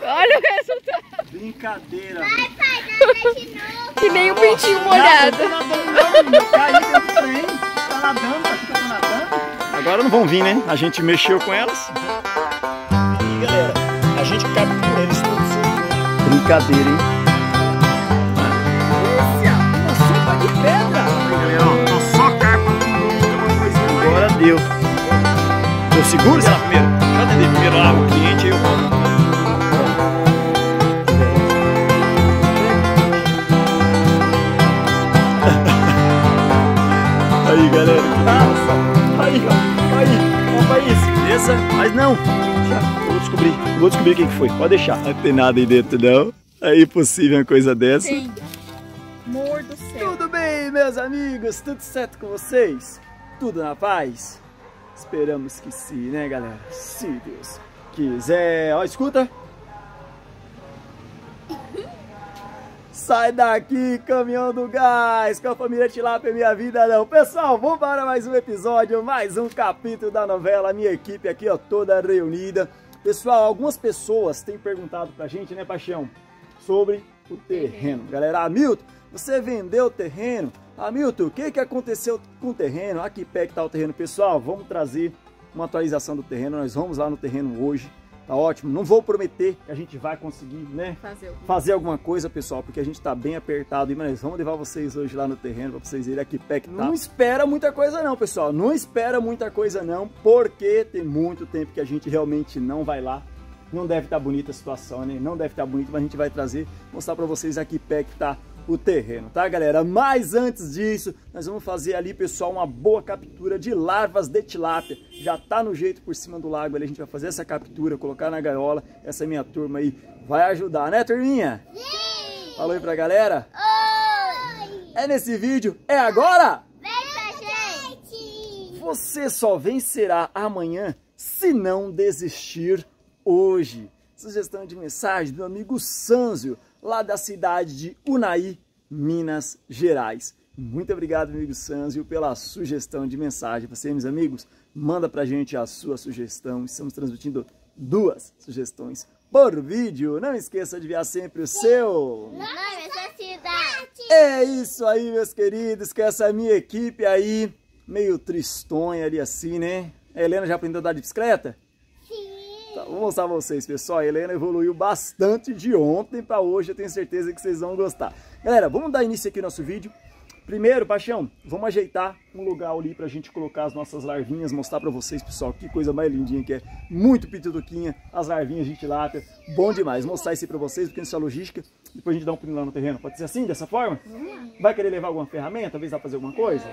Olha o resultado. Brincadeira. Vai, pai, nada de novo. Que nem o pintinho molhado. Eu caí dentro do trem. Tá nadando, acho que eu tô nadando. Agora não vão vir, né? A gente mexeu com elas. E galera, a gente captura eles todos soltos. Brincadeira, hein? Uma sopa de pedra. Aí, galera, ó, tá só carpa com uma coisinha. Agora deu. Eu seguro ela primeiro. Deixa eu atender primeiro lá o cliente, aí eu volto. Aí, galera. Nossa. Aí, ó. Aí. Opa, isso. Beleza? Mas não. Já. Vou descobrir o que foi. Pode deixar. Não tem nada aí dentro, não. É impossível uma coisa dessa. Tem. Amor do céu. Tudo bem, meus amigos? Tudo certo com vocês? Tudo na paz? Esperamos que sim, né, galera? Se Deus quiser. Ó, escuta. Sai daqui, caminhão do gás, com a família Tilápia Minha Vida Não. Pessoal, vamos para mais um episódio, mais um capítulo da novela. A minha equipe aqui, ó, toda reunida. Pessoal, algumas pessoas têm perguntado pra gente, né, Paixão, sobre o terreno. Galera, Hamilton, você vendeu o terreno? Hamilton, o que aconteceu com o terreno? Aqui pé que tá o terreno. Pessoal, vamos trazer uma atualização do terreno. Nós vamos lá no terreno hoje. Tá ótimo. Não vou prometer que a gente vai conseguir, né, fazer alguma coisa, pessoal, porque a gente tá bem apertado. Mas vamos levar vocês hoje lá no terreno pra vocês verem aqui pé que tá. Não espera muita coisa não, pessoal. Não espera muita coisa não, porque tem muito tempo que a gente realmente não vai lá. Não deve estar bonita a situação, né? Não deve estar bonito, mas a gente vai trazer, mostrar pra vocês aqui pé que tá o terreno, tá, galera? Mas antes disso, nós vamos fazer ali, pessoal, uma boa captura de larvas de tilápia. Já tá no jeito por cima do lago ali, a gente vai fazer essa captura, colocar na gaiola. Essa minha turma aí vai ajudar, né, turminha? Sim! Falou aí pra galera? Oi! É nesse vídeo, é agora? Vem pra gente! Você só vencerá amanhã se não desistir hoje. Sugestão de mensagem do amigo Sanzio, lá da cidade de Unai, Minas Gerais. Muito obrigado, amigo Sanzio, pela sugestão de mensagem. Você, meus amigos, manda pra gente a sua sugestão. Estamos transmitindo 2 sugestões por vídeo. Não esqueça de enviar sempre o seu nome é sua cidade! É isso aí, meus queridos, que essa minha equipe aí, meio tristonha ali assim, né? A Helena já aprendeu a andar de bicicleta? Tá, vou mostrar pra vocês, pessoal. A Helena evoluiu bastante de ontem pra hoje. Eu tenho certeza que vocês vão gostar. Galera, vamos dar início aqui ao nosso vídeo. Primeiro, Paixão, vamos ajeitar um lugar ali pra gente colocar as nossas larvinhas. Mostrar pra vocês, pessoal, que coisa mais lindinha que é. Muito pituduquinha, as larvinhas de tilápia. Bom demais. Mostrar isso aí pra vocês, porque isso é logística. Depois a gente dá um pulinho lá no terreno. Pode ser assim, dessa forma? Vai querer levar alguma ferramenta? Talvez dá pra fazer alguma coisa?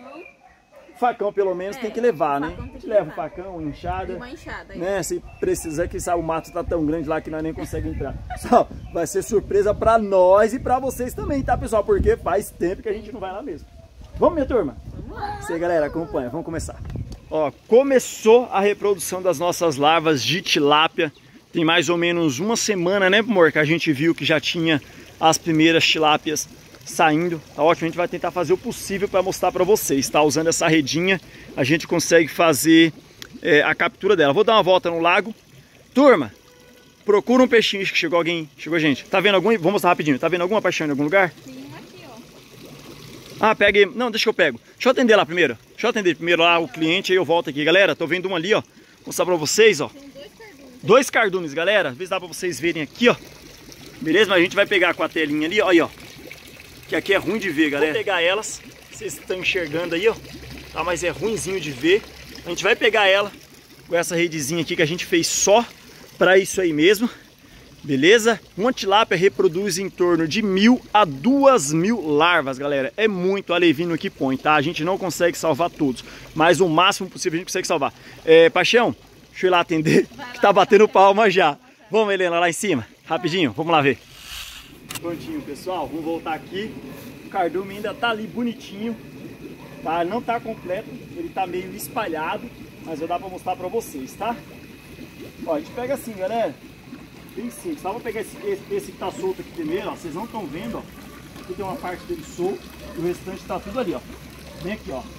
Facão pelo menos tem que levar, né? A gente leva o facão, enxada. Uma enxada aí. Né? Se precisar, que sabe, o mato tá tão grande lá que nós nem conseguimos entrar. Só vai ser surpresa pra nós e pra vocês também, tá, pessoal? Porque faz tempo que a gente não vai lá mesmo. Vamos, minha turma? Vamos lá. Isso aí, galera, acompanha. Vamos começar. Ó, começou a reprodução das nossas larvas de tilápia. Tem mais ou menos uma semana, né, amor? Que a gente viu que já tinha as primeiras tilápias saindo. Tá ótimo, a gente vai tentar fazer o possível para mostrar para vocês, tá? Usando essa redinha, a gente consegue fazer a captura dela. Vou dar uma volta no lago. Turma, procura um peixinho. Acho que chegou alguém. Chegou gente. Tá vendo algum? Vou mostrar rapidinho. Tá vendo alguma paixão em algum lugar? Sim, aqui, ó. Ah, pega aí. Não, deixa que eu pego. Deixa eu atender lá primeiro. Deixa eu atender primeiro lá o cliente, aí eu volto aqui. Galera, tô vendo um ali, ó. Vou mostrar pra vocês, ó. Tem 2 cardumes. 2 cardumes, galera. Às vezes dá pra vocês verem aqui, ó. Beleza? Mas a gente vai pegar com a telinha ali, ó. Aí, ó. Que aqui é ruim de ver, galera. Vou pegar elas. Vocês estão enxergando aí, ó. Tá, mas é ruinzinho de ver. A gente vai pegar ela com essa redezinha aqui que a gente fez só pra isso aí mesmo. Beleza? Uma tilápia reproduz em torno de 1.000 a 2.000 larvas, galera. É muito alevino que põe, tá? A gente não consegue salvar todos, mas o máximo possível a gente consegue salvar. Paixão, deixa eu ir lá atender, que tá batendo palma já. Vamos, Helena, lá em cima? Rapidinho, vamos lá ver. Prontinho, pessoal, vamos voltar aqui. O cardume ainda tá ali bonitinho, tá? Não tá completo, ele tá meio espalhado, mas vai dar pra mostrar pra vocês, tá? Ó, a gente pega assim, galera. Bem simples, tá? Vou pegar esse que tá solto aqui primeiro, ó. Vocês não estão vendo, ó. Aqui tem uma parte dele solto e o restante tá tudo ali, ó. Vem aqui, ó.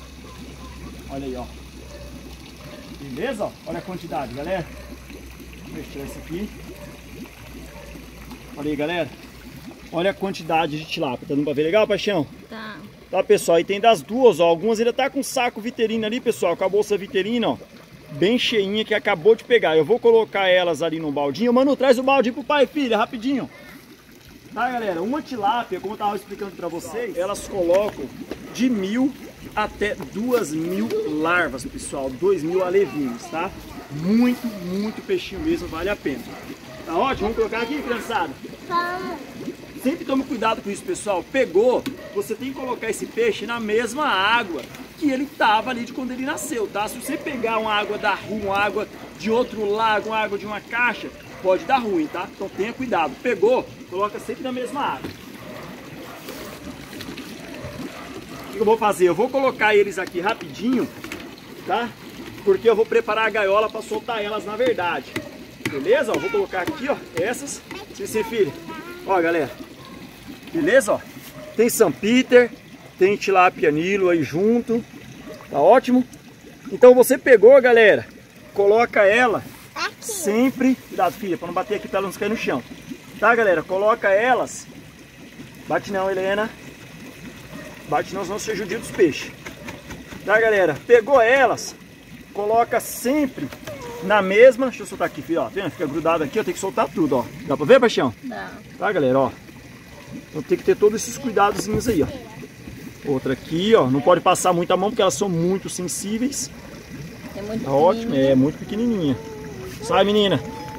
Olha aí, ó. Beleza? Olha a quantidade, galera. Vou mexer esse aqui. Olha aí, galera. Olha a quantidade de tilápia. Tá dando pra ver legal, Paixão? Tá. Tá, pessoal? E tem das duas, ó. Algumas ainda tá com saco Viterina ali, pessoal. Com a bolsa Viterina, ó. Bem cheinha, que acabou de pegar. Eu vou colocar elas ali no baldinho. Mano, traz o baldinho pro pai e filha, rapidinho. Tá, galera? Uma tilápia, como eu tava explicando pra vocês, elas colocam de 1.000 até 2.000 larvas, pessoal. 2.000 alevinhos, tá? Muito, muito peixinho mesmo, vale a pena. Tá ótimo? Vamos colocar aqui, criançada? Vamos. Sempre tome cuidado com isso, pessoal. Pegou, você tem que colocar esse peixe na mesma água que ele estava ali de quando ele nasceu, tá? Se você pegar uma água da rua, uma água de outro lago, uma água de uma caixa, pode dar ruim, tá? Então tenha cuidado. Pegou, coloca sempre na mesma água. O que eu vou fazer? Eu vou colocar eles aqui rapidinho, tá? Porque eu vou preparar a gaiola para soltar elas na verdade. Beleza? Ó, vou colocar aqui, ó, essas. Sim, filho. Ó, galera. Beleza, ó? Tem São Peter, tem tilápia Nilo aí junto. Tá ótimo? Então você pegou, galera, coloca ela Aqui. sempre... Cuidado, filha, para não bater aqui, para ela não cair no chão. Tá, galera? Coloca elas... Bate não, Helena. Bate não, senão você judia dos peixes. Tá, galera? Pegou elas, coloca sempre na mesma... Deixa eu soltar aqui, filho, ó. Tá vendo? Fica grudado aqui, eu tenho que soltar tudo, ó. Dá pra ver, Paixão? Dá. Tá, galera, ó. Então tem que ter todos esses cuidadozinhos aí, ó. Outra aqui, ó. Não pode passar muito a mão porque elas são muito sensíveis. É muito Tá ótimo, é muito pequenininha. Sai, menina.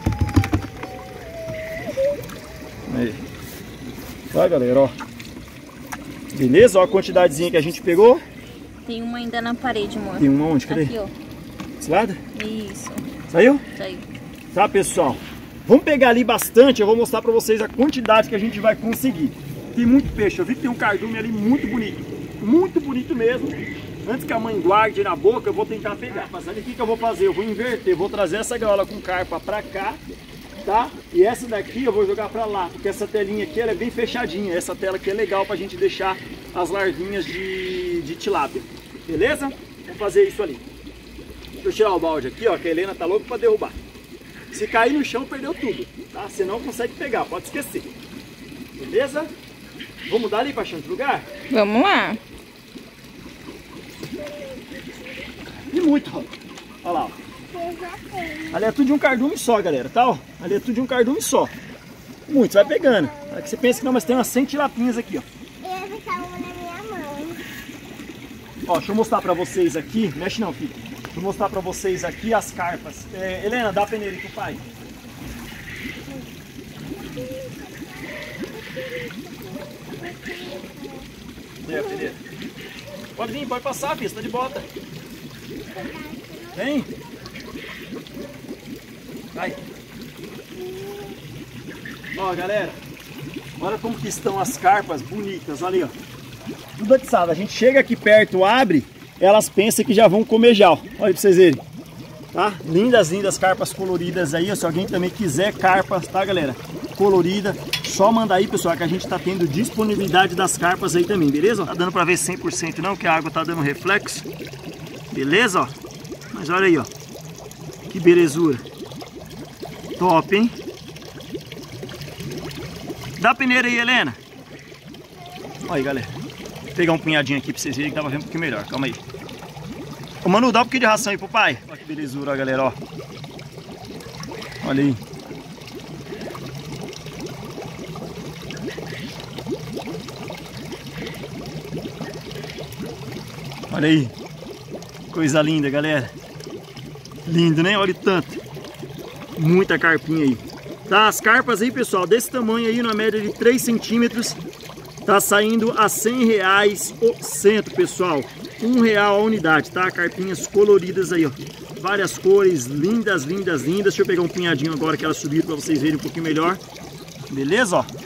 Aí. Tá, galera, ó. Beleza? Ó a quantidadezinha que a gente pegou. Tem uma ainda na parede, amor. Tem uma onde? Cadê? Aqui, ó. Desse lado? Isso. Saiu? Saiu. Tá, pessoal? Vamos pegar ali bastante. Eu vou mostrar pra vocês a quantidade que a gente vai conseguir. Tem muito peixe. Eu vi que tem um cardume ali muito bonito. Muito bonito mesmo. Antes que a mãe guarde na boca, eu vou tentar pegar. Mas olha o que eu vou fazer. Eu vou inverter. Vou trazer essa gaiola com carpa pra cá. Tá? E essa daqui eu vou jogar pra lá. Porque essa telinha aqui ela é bem fechadinha. Essa tela aqui é legal pra gente deixar as larvinhas de tilápia. Beleza? Vamos fazer isso ali. Deixa eu tirar o balde aqui, ó. Que a Helena tá louca pra derrubar. Se cair no chão, perdeu tudo. Tá? Você não consegue pegar. Pode esquecer. Beleza? Vou mudar ali, Paixão, de lugar? Vamos lá. E muito, ó. Olha lá, ó. Ali é tudo de um cardume só, galera, tá? Ó. Ali é tudo de um cardume só. Muito, você vai pegando. Aí que você pensa que não, mas tem umas 100 tilapinhas aqui, ó. Eu vou ficar uma na minha mão. Ó, deixa eu mostrar pra vocês aqui. Mexe não, filho. Deixa eu mostrar pra vocês aqui as carpas. Helena, dá a peneira aí pro pai. Peneira. Pode vir, pode passar, filho. Você tá de bota. Vem. Vai. Ó, galera. Olha como que estão as carpas bonitas. Olha aí, ó. Tudo atiçado. A gente chega aqui perto, abre, elas pensam que já vão comer já, ó. Olha pra vocês verem. Tá? Lindas, lindas carpas coloridas aí. Se alguém também quiser carpas, tá, galera? Colorida, só manda aí, pessoal, que a gente tá tendo disponibilidade das carpas aí também, beleza? Tá dando pra ver 100% não, que a água tá dando reflexo. Beleza, ó. Mas olha aí, ó. Que belezura. Top, hein? Dá a peneira aí, Helena. Olha aí, galera. Vou pegar um punhadinho aqui pra vocês verem que dá pra ver um pouquinho melhor. Calma aí. Ô, Manu, dá um pouquinho de ração aí pro pai. Olha que belezura, ó, galera, ó. Olha aí. Olha aí. Coisa linda, galera. Lindo, né? Olha o tanto. Muita carpinha aí. Tá, as carpas aí, pessoal, desse tamanho aí, na média de 3 centímetros, tá saindo a R$100 o cento, pessoal. R$1 a unidade, tá? Carpinhas coloridas aí, ó. Várias cores, lindas, lindas, lindas. Deixa eu pegar um punhadinho agora que elas subiram pra vocês verem um pouquinho melhor. Beleza, ó?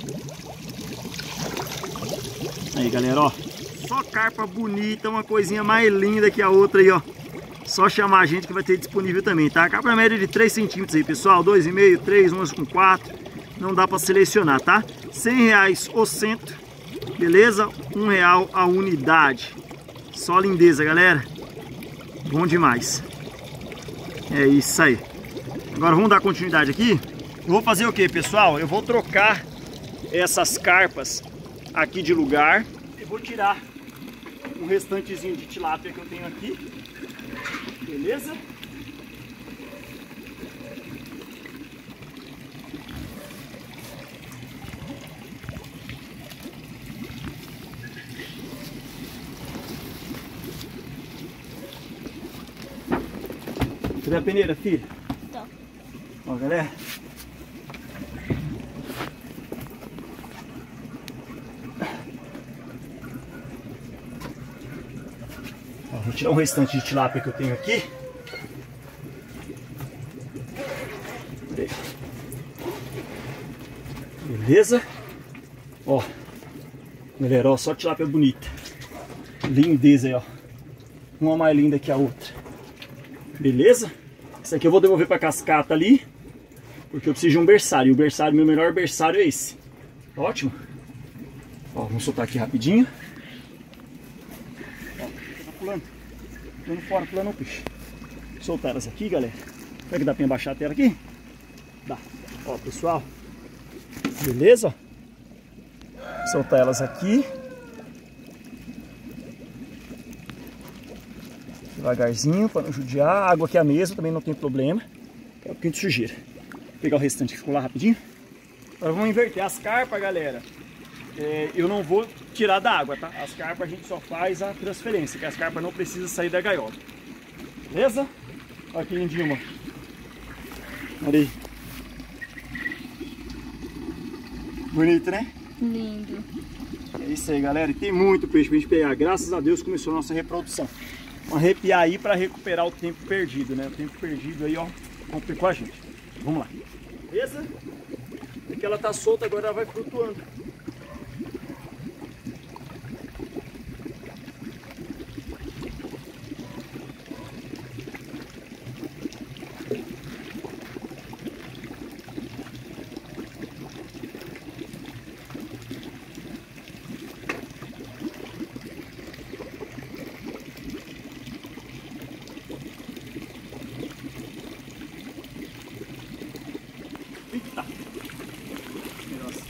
Aí, galera, ó. Só carpa bonita, uma coisinha mais linda que a outra aí, ó. Só chamar a gente que vai ter disponível também, tá? Carpa na média de 3 centímetros aí, pessoal. 2,5, 3, umas com 4. Não dá pra selecionar, tá? R$100 o cento. Beleza? R$1 a unidade. Só lindeza, galera. Bom demais. É isso aí. Agora vamos dar continuidade aqui. Eu vou fazer o que, pessoal? Eu vou trocar essas carpas aqui de lugar e vou tirar o restantezinho de tilápia que eu tenho aqui. Beleza? Cadê a peneira, filho? Tô. Ó, galera. Ó, vou tirar o restante de tilápia que eu tenho aqui. Beleza? Ó, galera, ó, só tilápia bonita. Lindeza aí, ó. Uma mais linda que a outra. Beleza? Esse aqui eu vou devolver pra cascata ali, porque eu preciso de um berçário. E o berçário, meu melhor berçário é esse. Ótimo. Ó, vamos soltar aqui rapidinho. Ó, tá pulando. Pulando fora, pulando o peixe. Soltar elas aqui, galera. Será que dá pra abaixar a tela aqui? Dá. Ó, pessoal. Beleza? Soltar elas aqui. Devagarzinho, para não judiar. A água aqui é a mesma, também não tem problema. É um pouquinho de sujeira. Vou pegar o restante que ficou lá rapidinho. Agora vamos inverter as carpas, galera. Eu não vou tirar da água, tá? As carpas a gente só faz a transferência, que as carpas não precisam sair da gaiola. Beleza? Olha que lindinho, mano. Olha aí. Bonito, né? Lindo. É isso aí, galera. E tem muito peixe pra gente pegar. Graças a Deus começou a nossa reprodução. Vamos arrepiar aí para recuperar o tempo perdido, né? O tempo perdido aí, ó, complicou a gente. Vamos lá. Beleza? Porque ela tá solta, agora ela vai flutuando. Eita! Nossa.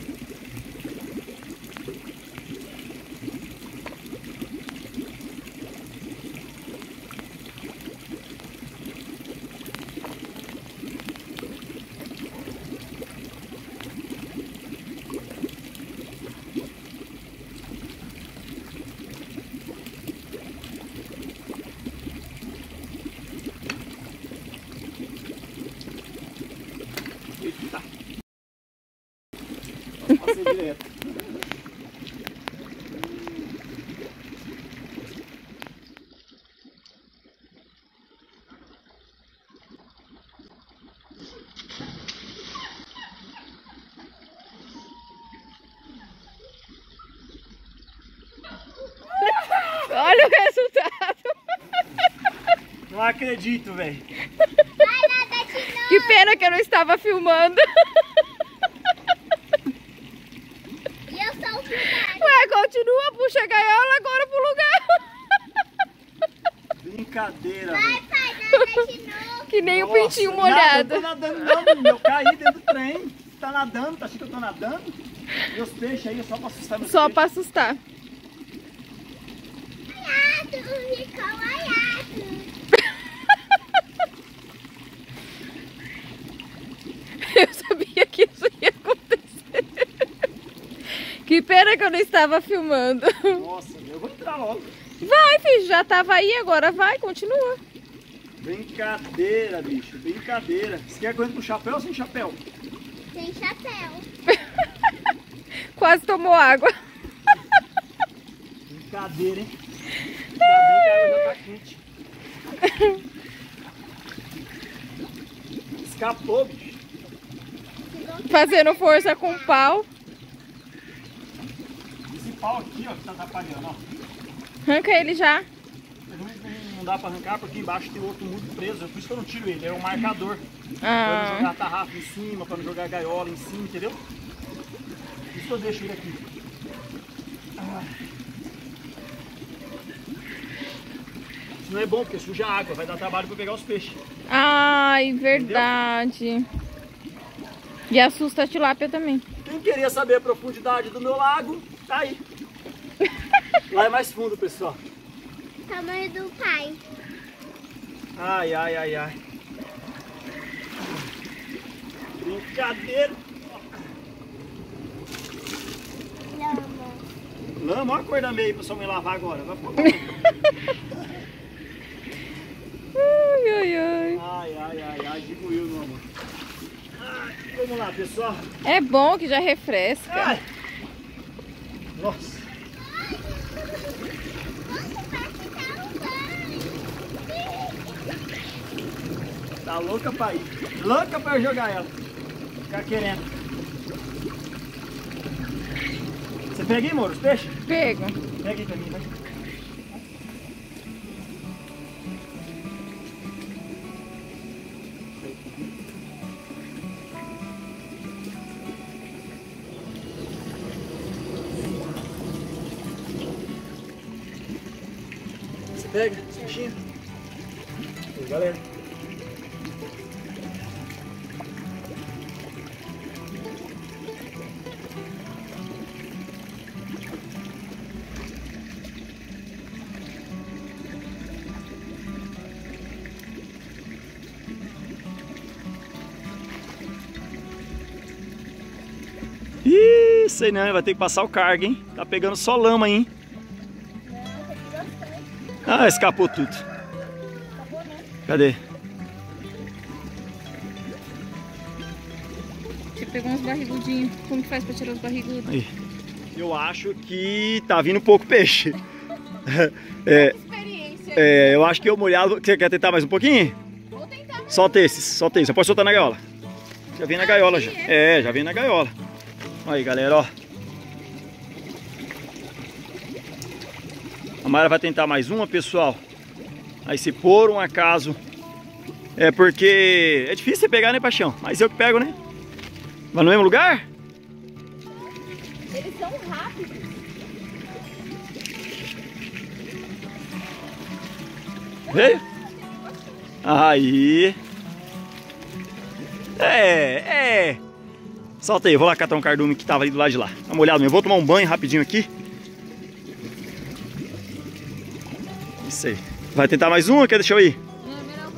Eita! Passei direto. Olha o resultado. Não acredito, velho. Vai nada de novo. Que pena que eu não estava filmando. E eu sou o filmado. Ué, continua, puxa a gaiola agora pro lugar. Brincadeira, Vai, velho. pai, nada de novo. Que nem o Nossa, pintinho nada, molhado. eu tô nadando não, menino. Eu caí dentro do trem. Tá nadando, tá achando que eu tô nadando? E os peixes aí, é só pra assustar meus Só peixes. pra assustar. Aiato, Rico, aiato. Eu sabia que isso ia acontecer. Que pena que eu não estava filmando. Nossa, eu vou entrar logo. Vai, filho, já tava aí, agora vai, continua. Brincadeira, bicho, brincadeira. Você quer correndo com chapéu ou sem chapéu? Sem chapéu. Quase tomou água. Brincadeira, hein? Ainda bem que a água já tá quente. Escapou, bicho. Fazendo força com o pau. Esse pau aqui, ó, que tá atrapalhando, ó. Arranca ele já. Não dá pra arrancar porque embaixo tem outro muito preso. Por isso que eu não tiro ele, é um marcador. Pra não Ah, jogar a tarrafa em cima, pra não jogar a gaiola em cima, entendeu? Por isso que eu deixo ele aqui. Ah. Isso não é bom porque suja a água, vai dar trabalho pra pegar os peixes. ai, verdade. E assusta a tilápia também. Quem queria saber a profundidade do meu lago, tá aí. Lá é mais fundo, pessoal. Tamanho do pai. Ai, ai, ai, ai. Brincadeira. Lama. Lama, olha a cor da meia pra sua mãe lavar agora. Vai pôr. Ai, ai, ai. Ai, ai, ai, ai, digo eu, meu amor. Ai, vamos lá, pessoal. É bom que já refresca. Ai. Nossa. Tá louca pra ir. Louca pra eu jogar ela. Ficar querendo. Você pega aí, Moro, os peixes? Pego. Pega aí pra mim, vai. Você pega, peixinho. Aí, galera. Ih, sei não, vai ter que passar o carga, hein? Tá pegando só lama aí, hein? Ah, escapou tudo. Cadê? Você pegou uns barrigudinhos. Como que faz pra tirar os barrigudos? Aí. Eu acho que tá vindo pouco peixe. Experiência. Eu acho que eu molhado. Você quer tentar mais um pouquinho? Vou tentar. Solta esses, solta esses. Você pode soltar na gaiola. Já vem na gaiola já. Já vem na gaiola. Aí, galera, ó. A Mayra vai tentar mais uma, pessoal. Aí se por um acaso... É porque... É difícil você pegar, né, Paixão? Mas eu que pego, né? Vai no mesmo lugar? Eles são rápidos. Veio? Aí. Solta aí, eu vou lá catar um cardume que tava ali do lado de lá. Dá uma olhada, eu vou tomar um banho rapidinho aqui. Isso aí. Vai tentar mais uma? Quer deixar eu ir? Não, é melhor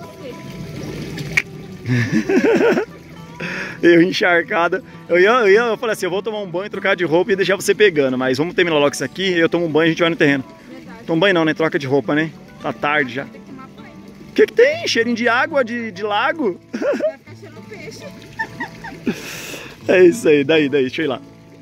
você. Eu encharcada. Eu falei assim, eu vou tomar um banho, trocar de roupa e deixar você pegando. Mas vamos terminar logo isso aqui, eu tomo um banho e a gente vai no terreno. Verdade. Toma um banho não, né? Troca de roupa, né? Tá tarde já. Tem que tomar banho. O que tem? Cheirinho de água, de lago? Vai ficar cheirando peixe. É isso aí, daí, deixa eu ir lá.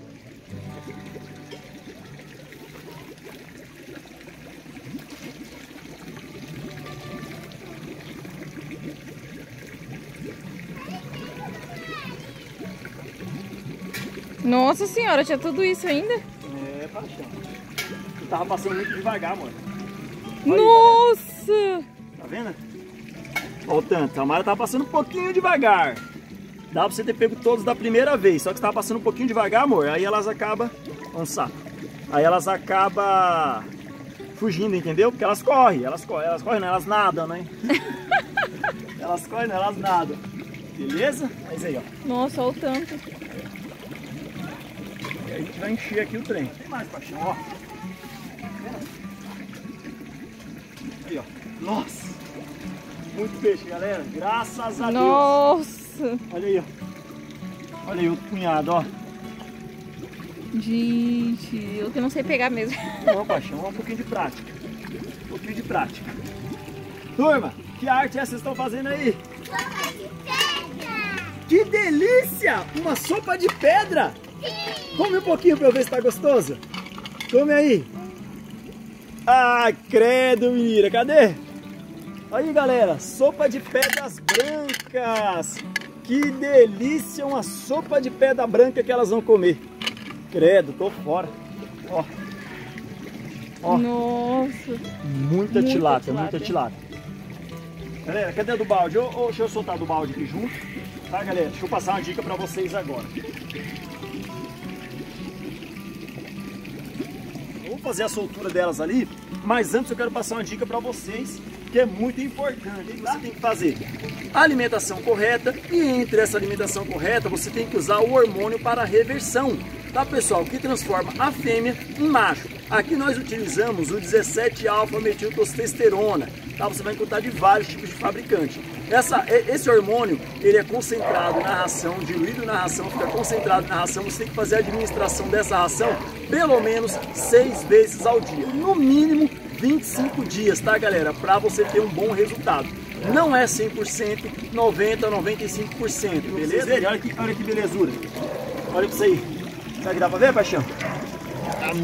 Nossa senhora, tinha tudo isso ainda? Paixão. Eu tava passando muito devagar, mano. Nossa! Tá vendo? Olha o tanto. A Mayra tava passando um pouquinho devagar. Dá pra você ter pego todos da primeira vez. Só que você tava passando um pouquinho devagar, amor. Aí elas acabam... Vamos saco. Aí elas acabam fugindo, entendeu? Porque elas correm. Elas correm, não, elas nadam, né? Elas correm, não, elas nadam. Beleza? Mas aí, ó. Nossa, olha o tanto. E aí a gente vai encher aqui o trem. Tem mais, Paixão, ó. Aí, ó. Nossa! Muito peixe, galera. Graças a Deus. Nossa! Olha aí, ó. Olha aí outro punhado, ó. Gente, eu que não sei pegar mesmo. Não, Paixão, um pouquinho de prática. Um pouquinho de prática. Turma, que arte é essa que vocês estão fazendo aí? Sopa de pedra. Que delícia! Uma sopa de pedra! Come um pouquinho pra eu ver se tá gostoso. Come aí. Ah, credo, menina. Cadê? Aí, galera. Sopa de pedras brancas. Que delícia. Uma sopa de pedra branca que elas vão comer. Credo, tô fora. Ó. Ó. Nossa. Muita tilápia, muita tilápia. Galera, cadê do balde? Deixa eu soltar do balde aqui junto. Tá, galera? Deixa eu passar uma dica pra vocês agora. Eu vou fazer a soltura delas ali, mas antes eu quero passar uma dica pra vocês que é muito importante. O que você tem que fazer? A alimentação correta, e entre essa alimentação correta você tem que usar o hormônio para reversão, tá pessoal? Que transforma a fêmea em macho. Aqui nós utilizamos o 17-alfa-metiltestosterona, tá? Você vai encontrar de vários tipos de fabricante. Esse hormônio, ele é concentrado na ração, diluído na ração, fica concentrado na ração. Você tem que fazer a administração dessa ração pelo menos 6 vezes ao dia, no mínimo 25 dias, tá galera? Para você ter um bom resultado. Não é 100%, 90%, 95%, beleza? Olha que belezura. Olha isso aí. Será que dá pra ver, paixão? Tá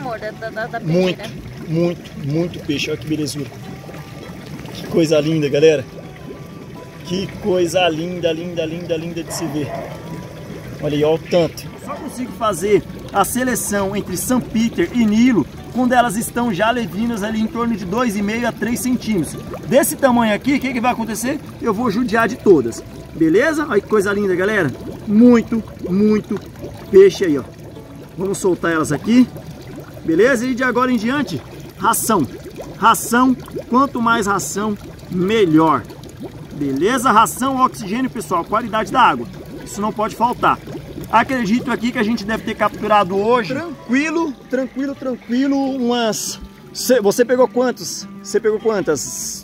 muito peixe. Olha que belezura. Que coisa linda, galera. Que coisa linda de se ver. Olha aí, olha o tanto. Eu só consigo fazer a seleção entre St. Peter e Nilo quando elas estão já levinas ali em torno de 2,5 a 3 centímetros. Desse tamanho aqui, o que vai acontecer? Eu vou judiar de todas. Beleza? Olha que coisa linda, galera. Muito peixe aí, ó. Vamos soltar elas aqui. Beleza? E de agora em diante, ração. Ração, quanto mais ração, melhor. Beleza? Ração, oxigênio, pessoal, qualidade da água. Isso não pode faltar. Acredito aqui que a gente deve ter capturado hoje. Tranquilo, umas... Você pegou quantos? Você pegou quantas?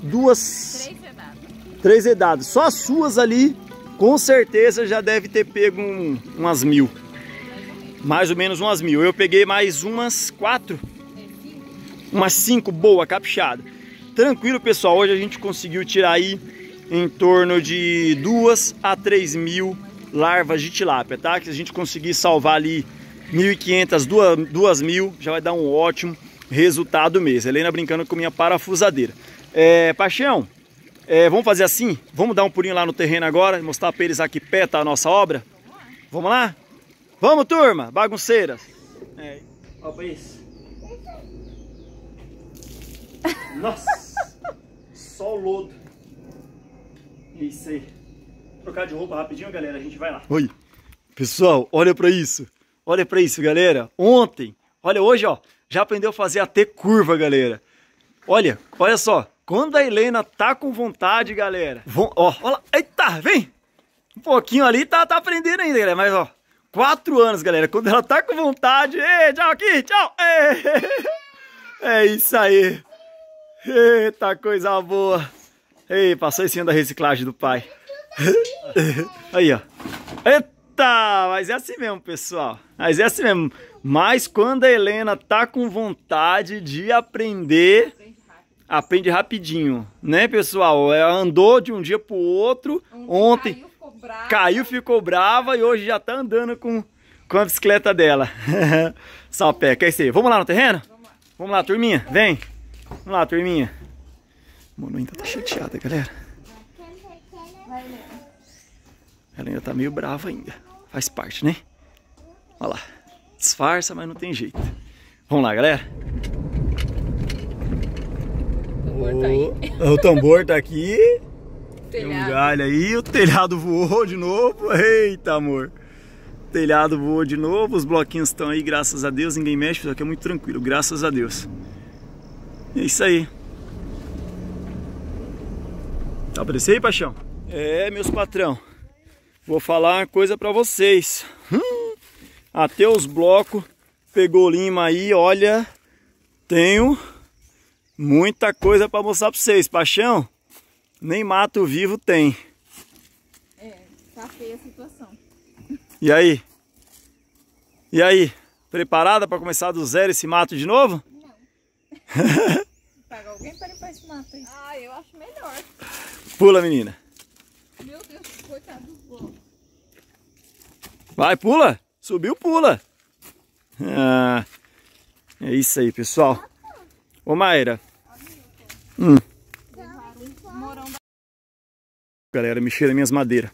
3 edadas. Só as suas ali, com certeza já deve ter pego umas 1000. Mais ou menos umas 1000. Eu peguei mais umas 4. Umas 5, boa, caprichada. Tranquilo, pessoal. Hoje a gente conseguiu tirar aí em torno de 2 a 3 mil larvas de tilápia, tá? Que a gente conseguir salvar ali 1.500, 2.000, já vai dar um ótimo resultado mesmo. Helena brincando com minha parafusadeira. Paixão, vamos fazer assim? Vamos dar um pulinho lá no terreno agora, mostrar para eles aqui perto a nossa obra? Vamos lá? Vamos, turma, bagunceiras. Olha pra isso. Nossa, só o lodo. Isso aí. Vou trocar de roupa rapidinho, galera, a gente vai lá. Oi, pessoal, olha pra isso. Olha pra isso, galera. Ontem, olha, hoje, ó, já aprendeu a fazer até curva, galera. Olha só. Quando a Helena tá com vontade, galera. Olha, eita, vem. Um pouquinho ali, tá aprendendo ainda, galera. Mas, ó, 4 anos, galera. Quando ela tá com vontade. Tchau aqui, tchau. É isso aí. Eita, coisa boa. Passou em cima da reciclagem do pai. Aí, ó. Eita, mas é assim mesmo, pessoal. Mas é assim mesmo. Mas quando a Helena tá com vontade de aprender, aprende rapidinho, né, pessoal? Ela andou de um dia pro outro. Ontem caiu, ficou brava e hoje já tá andando com a bicicleta dela. Salpeca, é isso aí. Vamos lá no terreno? Vamos lá, turminha. Vem. Vamos lá, turminha. Mano, ainda tá chateada, galera. Ela ainda tá meio brava ainda. Faz parte, né? Olha lá. Disfarça, mas não tem jeito. Vamos lá, galera. O tambor tá aqui. Tem um galho aí. O telhado voou de novo. Eita, amor. O telhado voou de novo. Os bloquinhos estão aí, graças a Deus. Ninguém mexe, isso aqui é muito tranquilo. Graças a Deus. É isso aí. Tá aparecendo aí, paixão? Meus patrão. Vou falar uma coisa pra vocês. Até os blocos pegou lima aí, olha. Tenho muita coisa pra mostrar pra vocês. Paixão, nem mato vivo tem. Tá feia a situação. E aí? E aí? Preparada pra começar do zero esse mato de novo? Não. Paga alguém pra limpar esse mato aí. Eu acho melhor. Pula, menina. Meu Deus, coitado do vô. Vai, pula. Subiu, pula. É isso aí, pessoal. Ô, Mayra. Galera, mexeram nas minhas madeiras.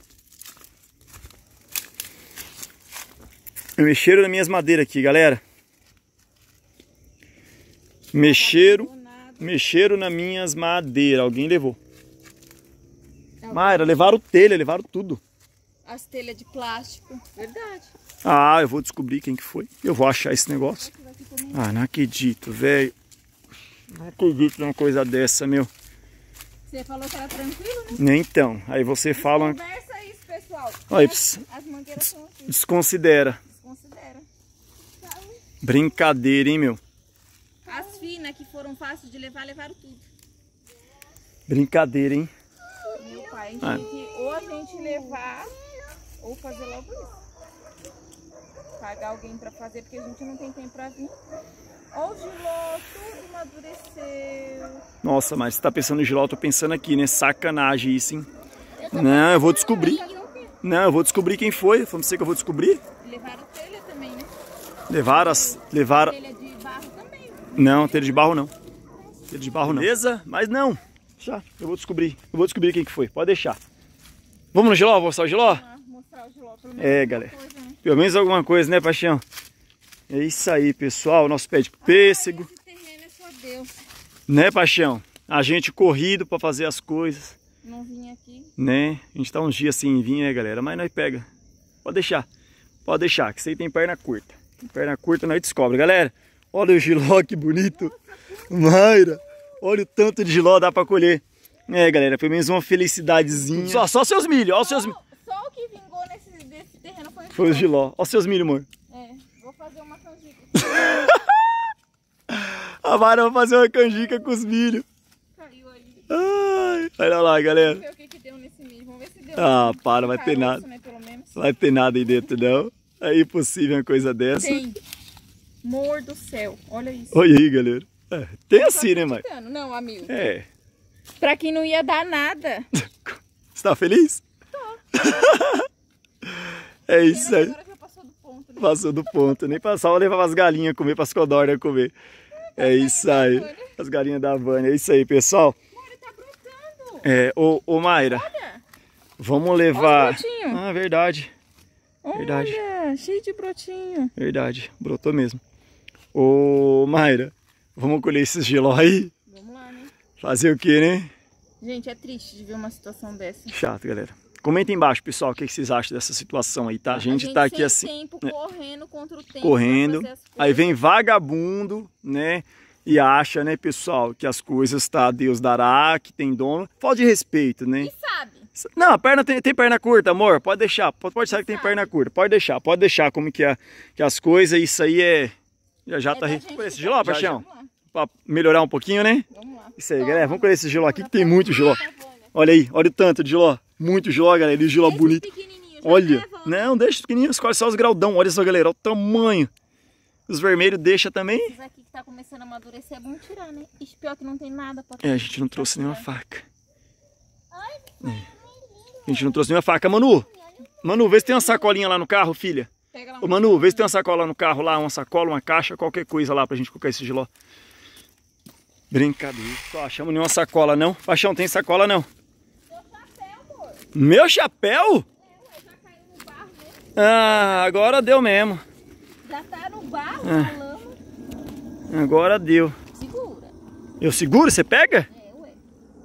Mexeram nas minhas madeiras aqui, galera. Mexeram nas minhas madeiras. Alguém levou. Mayra, levaram telha, levaram tudo. As telhas de plástico. Verdade. Eu vou descobrir quem que foi. Eu vou achar esse negócio. Não acredito, velho. Não acredito numa coisa dessa, meu. Você falou que era tranquilo, né? Então, aí você fala... Conversa isso, pessoal. Olha, As mangueiras são assim. desconsidera. Desconsidera. Brincadeira, hein, meu? As finas que foram fáceis de levar, levaram tudo. Brincadeira, hein? Meu pai, a gente tem que ou a gente levar ou fazer logo isso. Pagar alguém pra fazer, porque a gente não tem tempo pra vir. Ó, o giló, tudo amadureceu. Nossa, mas você tá pensando no giló, eu tô pensando aqui, né? Sacanagem isso, hein? Não, eu vou descobrir. Não, eu vou descobrir quem foi. Foi você que eu vou descobrir. Levaram telha também, né? Levaram... Telha de barro também. Não, telha de barro não. Telha de barro não. Beleza? Mas não. Já, eu vou descobrir. Eu vou descobrir quem que foi. Pode deixar. Vamos no giló? Vou mostrar o giló? Mostrar o giló, pelo menos galera. Coisa, né? Pelo menos alguma coisa, né, Paixão? É isso aí, pessoal. Nosso pé de pêssego. Esse terreno é só Deus. Né, Paixão? A gente corrido pra fazer as coisas. Não vim aqui. Né? A gente tá uns dias sem vir, né, galera? Mas nós pega. Pode deixar. Pode deixar, que isso aí tem perna curta. Tem perna curta, nós descobre. Galera, olha o giló, que bonito. Mayra, olha o tanto de giló dá pra colher. É, galera, pelo menos uma felicidadezinha. Só seus milho, olha os seus milho. Só o que vingou desse terreno foi o giló. Foi os giló. Olha os seus milho, amor. É, vou fazer uma canjica. A Mayra vai fazer uma canjica com os milho. Caiu ali. Ai, olha lá, galera. Vamos ver o que deu nesse milho. Vamos ver se deu. Ah, para, vai ter caroço, nada. né, pelo menos. Vai ter nada aí dentro, não. É impossível uma coisa dessa. Tem. Amor do céu, olha isso. Olha aí, galera. É, tem assim, né, mãe? Não, amigo. É. Pra quem não ia dar nada. Você tá feliz? É isso aí. Agora já passou do ponto, né? Passou do ponto. Nem passava, levava as galinhas comer, para as codornas comer. É isso aí. As galinhas da Vânia. É isso aí, pessoal. Olha, tá brotando. É, ô Mayra, Olha. vamos levar... Olha os brotinhos. Ah, verdade. Verdade. Olha, cheio de brotinho. Verdade. Brotou mesmo. Ô Mayra, vamos colher esses giló aí? Vamos lá, né? Fazer o quê, né? Gente, é triste de ver uma situação dessa. Chato, galera. Comenta aí embaixo, pessoal, o que vocês acham dessa situação aí, tá? A gente tá aqui sem assim, tempo, né? correndo contra o tempo. Correndo. pra fazer as Aí coisas. vem vagabundo, né? E acha, né, pessoal, que as coisas, tá? Deus dará, que tem dono. Falta de respeito, né? E sabe? Não, a perna tem perna curta, amor. Pode deixar. Pode deixar que tem perna curta. Pode deixar como que as coisas, isso aí é... Já tá... Colher esse giló, Paixão? Vamos lá. Pra melhorar um pouquinho, né? Vamos lá. Isso aí, galera. Vamos colher esse giló aqui, que tem muito giló. Olha aí, olha o tanto de giló. Muito giló, galera. E giló bonito. Olha. Não, deixa os pequenininhos. Escolhe só os graudão. Olha só, galera. Olha o tamanho. Os vermelhos deixa também. Esses aqui que tá começando a amadurecer é bom tirar, né? Ixi, pior que não tem nada pra É, a gente não trouxe nenhuma faca. A gente não trouxe nenhuma faca. Manu, vê se tem uma sacolinha lá no carro, filha. Pega lá. Ô, Manu, vê se tem uma sacola no carro lá. Uma sacola, uma caixa, qualquer coisa lá pra gente colocar esse giló. Brincadeira. Só achamos nenhuma sacola, não. Paixão, tem sacola, não? Meu chapéu? Já caiu no barro, né? Ah, agora deu mesmo. Já tá no barro, na lama. Agora deu. Segura. Eu seguro? Você pega? É, ué.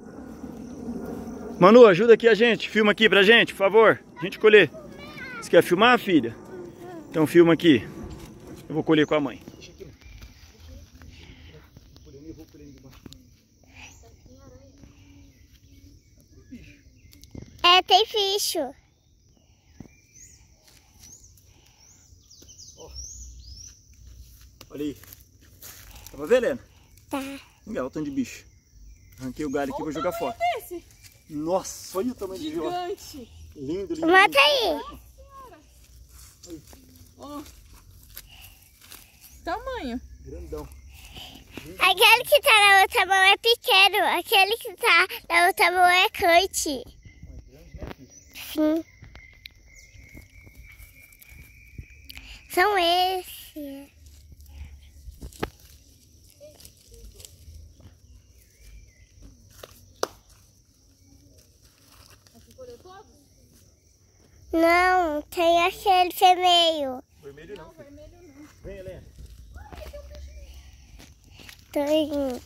Manu, ajuda aqui a gente. Filma aqui pra gente, por favor. A gente colher. Você quer filmar, filha? Então filma aqui. Eu vou colher com a mãe. É, tem bicho. Olha aí. Tá pra ver, Helena? Tá. Olha o tanto de bicho. Arranquei o galho aqui e vou jogar fora. Esse Nossa, olha o tamanho de giló. gigante. Lindo, lindo. Mata aí. Ó. Tamanho. Grandão. Aquele que tá na outra mão é pequeno. Aquele que tá na outra mão é cante. Sim. São esses. Não, tem aquele vermelho. Vermelho não. Vermelho não. Vem, Helena. Tô indo.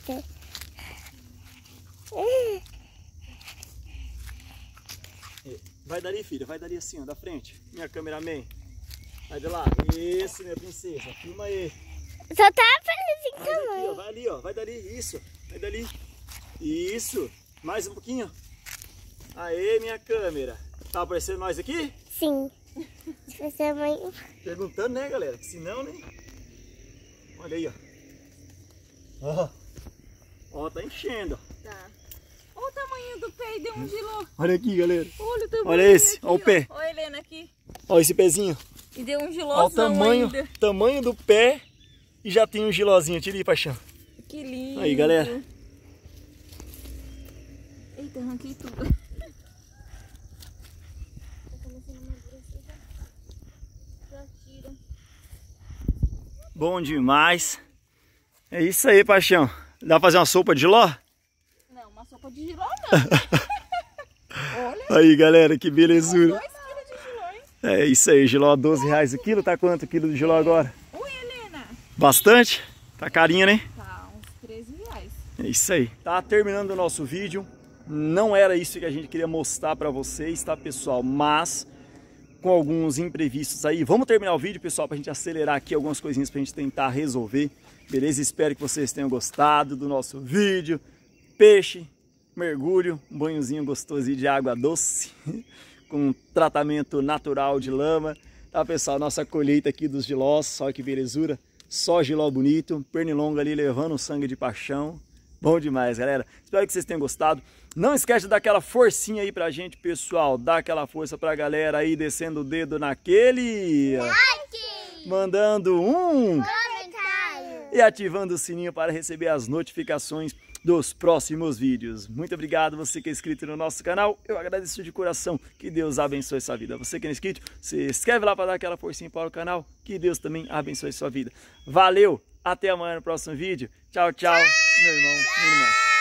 Vai dali, filha. Vai dali assim, ó, da frente. Minha cameraman. Vai de lá. Isso, minha princesa. Filma aí. Só tá aparecendo Vai aqui, ó. tamanho. Vai ali, ó. Vai dali. Isso. Vai dali. Isso. Mais um pouquinho. Aê, minha câmera. Tá aparecendo nós aqui? Sim. Se você é mãe... Perguntando, né, galera? Que senão, né? Olha aí, ó. Ó. Ó, tá enchendo. Tá. Olha o tamanho do pé e deu um giló. Olha aqui, galera. Olha o tamanho. Olha esse, aqui, olha o pé. Olha a Helena aqui. Olha esse pezinho. E deu um Olha gilózão o tamanho, ainda. tamanho do pé e já tem um gilózinho. Tira aí, paixão. Que lindo. Aí, galera. Eita, arranquei tudo. Bom demais. É isso aí, paixão. Dá pra fazer uma sopa de giló? Não, uma sopa de giló não. Olha. Aí, galera, que belezura. 2 quilos de giló, hein? É isso aí, giló R$12 o quilo. Tá quanto o quilo de giló agora? Oi, Helena. Bastante? Tá carinho, né? Tá, uns R$13. É isso aí. Tá terminando o nosso vídeo. Não era isso que a gente queria mostrar pra vocês, tá, pessoal? Mas com alguns imprevistos aí. Vamos terminar o vídeo, pessoal, pra gente acelerar aqui algumas coisinhas pra gente tentar resolver. Beleza? Espero que vocês tenham gostado do nosso vídeo. Peixe, mergulho, um banhozinho gostosinho de água doce, com um tratamento natural de lama. Tá, pessoal? Nossa colheita aqui dos gilós, olha que belezura. Só giló bonito, pernilongo ali levando o sangue de paixão. Bom demais, galera. Espero que vocês tenham gostado. Não esquece de dar aquela forcinha aí pra gente, pessoal. Dá aquela força pra galera aí, descendo o dedo naquele... Like! Mandando um... Comentário! E ativando o sininho para receber as notificações dos próximos vídeos. Muito obrigado você que é inscrito no nosso canal. Eu agradeço de coração. Que Deus abençoe sua vida. Você que não é inscrito, se inscreve lá para dar aquela forcinha para o canal. Que Deus também abençoe sua vida. Valeu! Até amanhã no próximo vídeo. Tchau, tchau, meu irmão, minha irmã.